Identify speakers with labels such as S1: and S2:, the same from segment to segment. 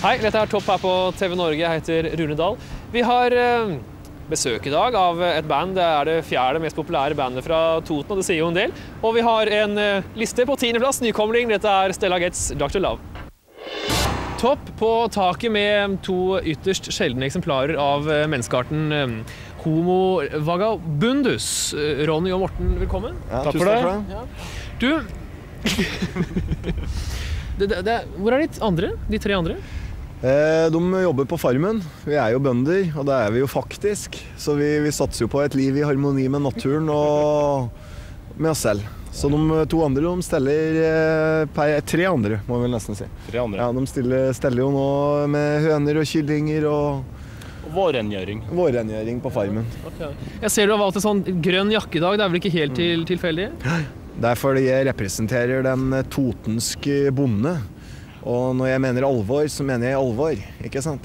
S1: Hei, dette er Topp her på TV Norge. Jeg heter Rune Dahl. Vi har besøk i dag av et band. Det er det fjerde mest populære bandet fra Toten, og det sier jo en del. Og vi har en liste på 10. plass, nykomling. Dette er Stella Getz, Dr. Love. Topp på taket med to ytterst sjeldne eksemplarer av menneskearten Homo vagabundus. Ronny og Morten, velkommen.
S2: Ja, takk for det.
S1: Ja. Du, hvor er de tre andre?
S2: De jobber på farmen. Vi er jo bønder, og det er vi jo faktisk. Så vi satser jo på et liv i harmoni med naturen og med oss selv. Så de to andre, de steller tre andre, må vi vel nesten si.
S3: Tre andre?
S2: Ja, de steller jo nå med høner og kyllinger og
S3: vårrengjøring.
S2: Vårrengjøring på farmen.
S1: Okay. Jeg ser du har valgt en sånn grønn jakke i dag, det er vel ikke helt tilfeldig?
S2: Det er fordi jeg representerer den totenske bonde. Og når jeg mener alvor, så mener jeg alvor, ikke sant?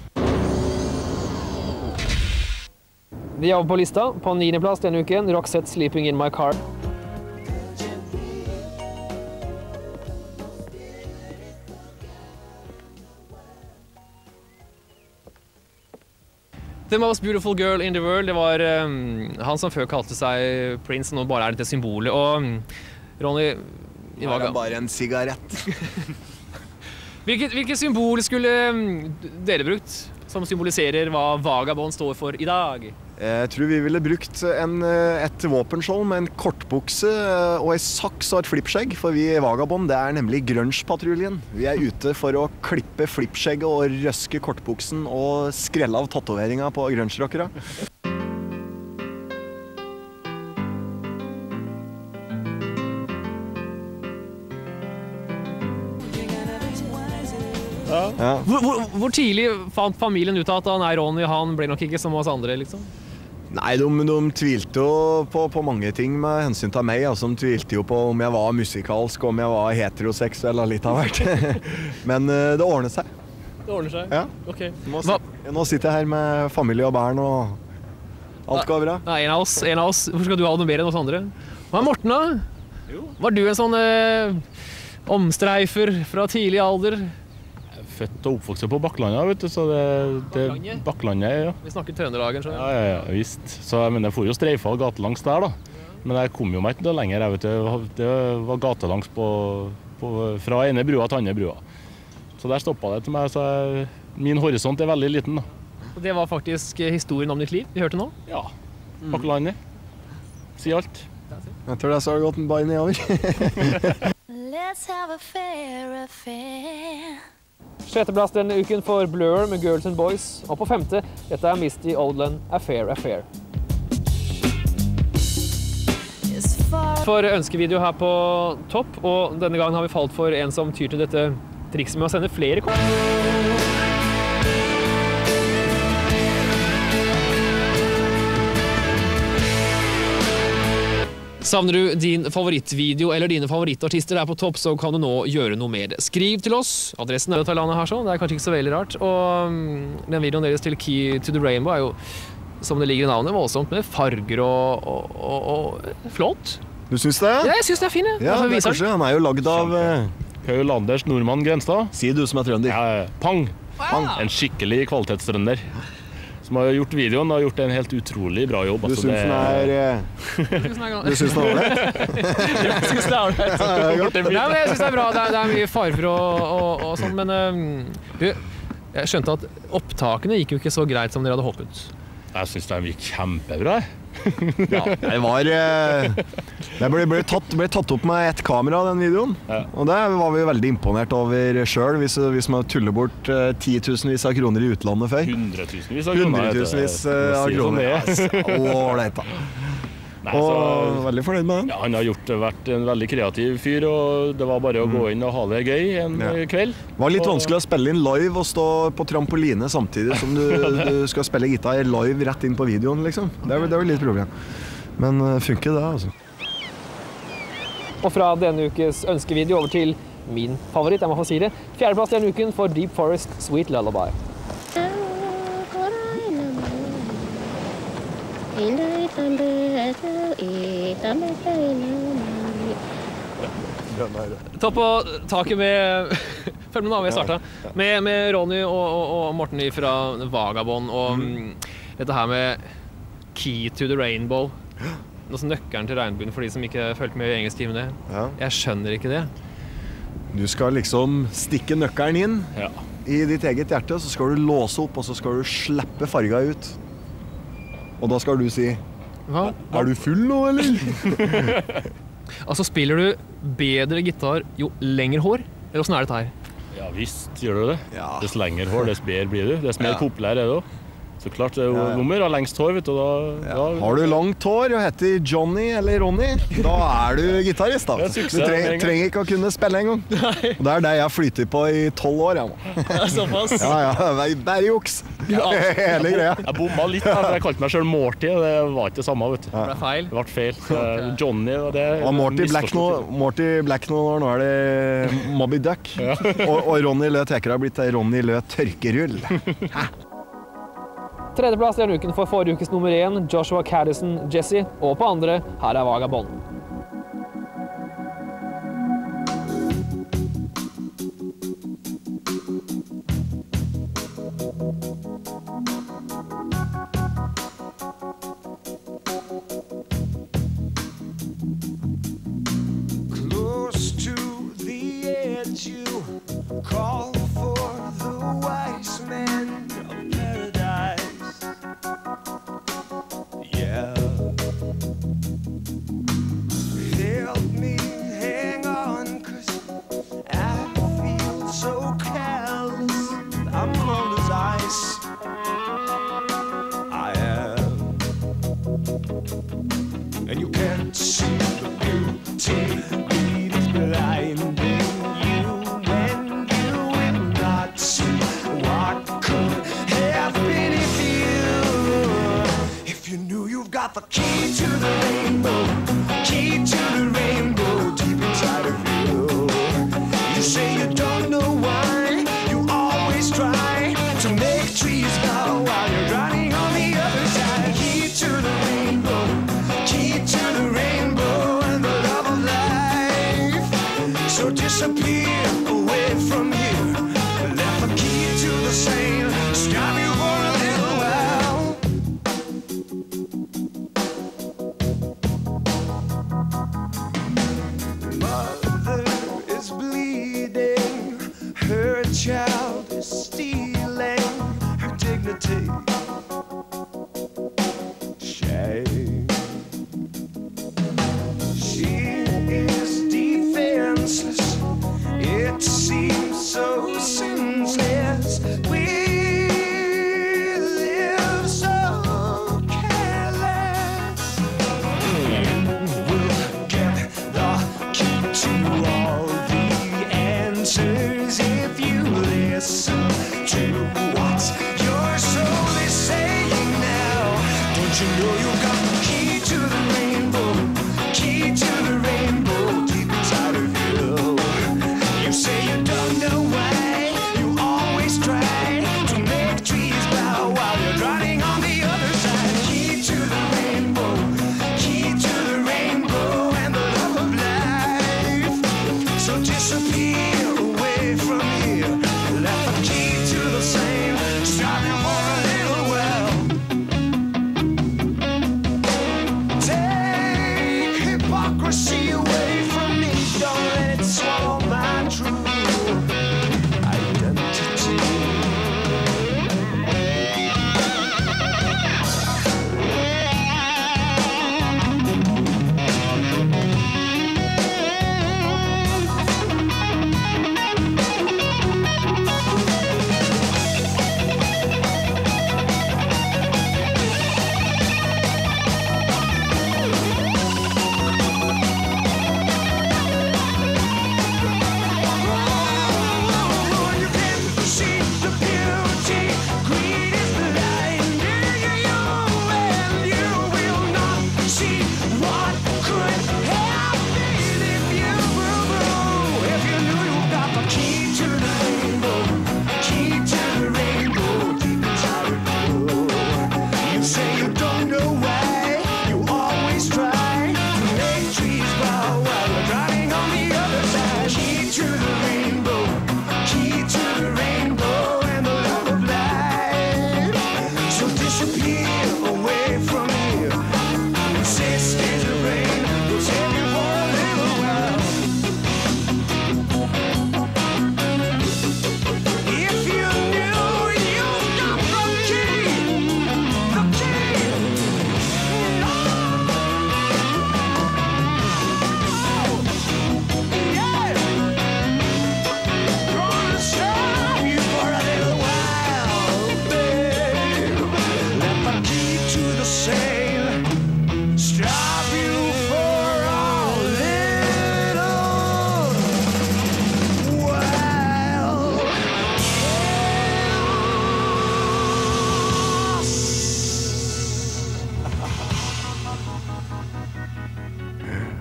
S1: Vi er på lista. På 9. plass denne uken, Roxette Sleeping in My Car. The most beautiful girl in the world, det var han som før kalte seg Prince, og nå bare er dette symbolet. Og Ronny...
S2: Det er bare en sigarett.
S1: Hvilke symbol skulle dere brukt som symboliserer hva Vagabond står for i dag?
S2: Jeg tror vi ville brukt et våpenskjold med en kortbukse og en saks og et flippskjegg, for vi i Vagabond, det er nemlig grunge-patruljen. Vi er ute for å klippe flippskjegget og røske kortbuksen og skrelle av tatoveringa på grunge-rockere.
S1: Ja. Hvor tidlig fant familien ut at nei, Ronny, han ble nok ikke som oss andre, liksom?
S2: Nei, de tvilte jo på mange ting med hensyn til meg. Altså, de tvilte jo på om jeg var musikalsk, om jeg var heteroseksuell og litt av hvert. Men det ordner seg.
S1: Det ordner seg?
S2: Ja.
S1: Ok.
S2: Nå sitter jeg her med familie og barn, og alt går bra.
S1: Nei, en av oss. Hvorfor skal du ha noe mer enn oss andre? Hva er Morten, da?
S3: Jo.
S1: Var du en sånn omstreifer fra tidlig alder?
S3: Født og oppvokst på Baklandet, vet du, så Baklandet, ja.
S1: Vi snakker Trøndelagen, skjønner
S3: jeg. Ja, visst. Så jeg får jo streifa gatelangs der, da. Men jeg kom jo meg ikke noe lenger, jeg vet du. Det var gatelangs fra ene brua til andre brua. Så der stoppet det til meg, så min horisont er veldig liten, da.
S1: Og det var faktisk historien om ditt liv, vi hørte nå?
S3: Ja, Baklandet. Si alt.
S2: Jeg tror det så har det gått en bar nedover.
S4: Let's have a fair affair.
S1: 6. plass denne uken for Blur med Girls and Boys. Og på 5. dette er Misty Oldland, Affair. For ønskevideo her på Topp, og denne gangen har vi falt for en som tyr til dette trikset med å sende flere kort. Savner du din favorittvideo eller dine favorittartister er på Topp, så kan du nå gjøre noe med det. Skriv til oss. Adressen er Talana her, så det er kanskje ikke så veldig rart. Og den videoen deres til Key to the Rainbow er jo, som det ligger i navnet, voldsomt med farger og flott.
S2: Du synes det?
S1: Ja, jeg synes det er fint.
S2: Ja, det er kanskje. Han er jo lagd av
S3: Paul Anders Nordmann Grenstad.
S2: Sier du som er trønder.
S3: Ja, Pang. En skikkelig kvalitetstrønder. Som har gjort videoen og gjort en helt utrolig bra jobb.
S2: Du synes den er... Du synes den er det?
S1: Jeg synes det er det. Nei, men jeg synes det er bra. Det er mye farver og sånn, men jeg skjønte at opptakene gikk jo ikke så greit som dere hadde håpet.
S3: Jeg synes de gikk kjempebra.
S2: Ja, det ble tatt opp med ett kamera, den videoen. Ja. Og det var vi veldig imponert over selv, hvis man tuller bort 10.000-vis av kroner i utlandet før.
S3: 100.000-vis av kroner.
S2: 100.000-vis av kroner. Ålreit da.
S3: Nei,
S2: og veldig fornøyd med den.
S3: Ja, han har vært en veldig kreativ fyr, og det var bare å gå inn og ha det gøy en kveld. Det var
S2: litt vanskelig å spille inn live og stå på trampoline samtidig som du skal spille gitar live rett inn på videoen, liksom. Det var litt problem. Men funker det, altså.
S1: Og fra denne ukes ønskevideo over til min favoritt, jeg må få si det. 4. plass denne uken for Deep Forest, Sweet Lullaby. Topp på taket med Følg med da, vi startet med Ronny og Morten fra Vagabond, og dette her med Key to the Rainbow. Altså nøkkelen til regnbuen for de som ikke følte med i engelsktimene.
S2: Ja.
S1: Jeg skjønner ikke det.
S2: Du skal liksom stikke nøkkelen inn i ditt eget hjerte, så skal du låse opp, og så skal du slippe farga ut. Og da skal du si,
S1: Hva?
S2: Er du full nå, eller?
S1: Altså, spiller du bedre gitar jo lenger hår? Eller hvordan dette her?
S3: Ja visst gjør du det.
S2: Ja.
S3: Dess lenger hår, dess bedre blir du. Dess mer
S2: Ja.
S3: populær er du også. Så klart det er jo nummer av lengst hår, vet du.
S2: Har du langt hår og heter Johnny eller Ronny, da er du gitarist da.
S3: Det er suksess,
S2: Du
S3: med en gang.
S2: trenger ikke å kunne spille en gang. Og det er det jeg flyter på i 12 år, jeg.
S1: Såpass.
S2: Ja, bare juks. Hele greia.
S3: Jeg bomma litt, da, for jeg kalte meg selv Morty, og det var ikke det samme, vet du.
S1: Det ble feil.
S3: Det ble feil. Johnny og det...
S2: Og Morty Black nå er det Moby Duck. Og Ronny Lø Teker har blitt Ronny Lø Tørkerull.
S1: Tredjeplass denne uken for forrige ukes nummer 1, Joshua Caddison, Jesse, og på andre, her er Vagabond.
S5: Close to the edge, you call for the wise men of paradise. Yeah. Help me hang on, 'cause I feel so callous. I'm cold as ice. I am. And you can't see the beauty. It is blinding you when you will not see what could have been if you knew you've got the key to the rainbow, key to the rainbow deep inside of you. You say you don't know why, you always try to make trees bow while you're running on the other side. Key to the rainbow, key to the rainbow and the love of life. So disappear away from here, let the key to the sail stop you for a little while. Mother is bleeding, her child is stealing her dignity. Shame. She is defenseless, it seems so senseless. We live so careless. We'll get the key to all the answers if you listen to what your soul is saying now. Don't you know you've got the key to the rainbow, key to the rainbow deep inside of you. You say you don't know why, you always try to make trees bow while you're running on the other side. Key to the rainbow, key to the rainbow and the love of life. So disappear away from here, let the key to the same stop you for a little while.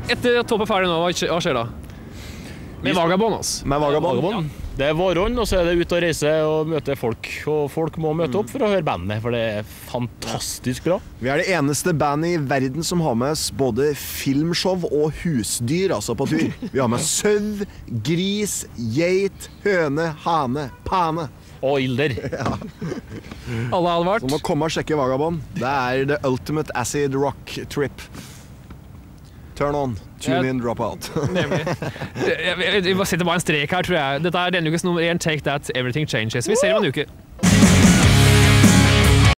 S1: Etter at Topp er ferdig nå, hva skjer da? Med Vagabond, altså.
S2: Med Vagabond.
S3: Det er vårhånd, og så er det ut og reise og møte folk. Og folk må møte opp for å høre bandet, for det er fantastisk bra.
S2: Vi er det eneste bandet i verden som har med oss både filmshow og husdyr, altså på tur. Vi har med sau, gris, geit, høne, hane, pane.
S3: Og ilder.
S1: Alle er advart.
S2: Så må komme og sjekke Vagabond. Det er the ultimate acid rock trip. Turn on, tune in, drop out.
S1: Nemlig. Vi setter bare en strek her, tror jeg. Dette er denne ukes nummer 1, Take That, Everything Changes. Vi ser om en uke.